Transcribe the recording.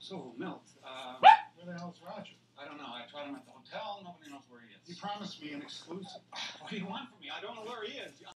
Silver Milt. Where the hell is Roger? I don't know. I tried him at the hotel. Nobody knows where he is. You promised me an exclusive. What do you want from me? I don't know where he is.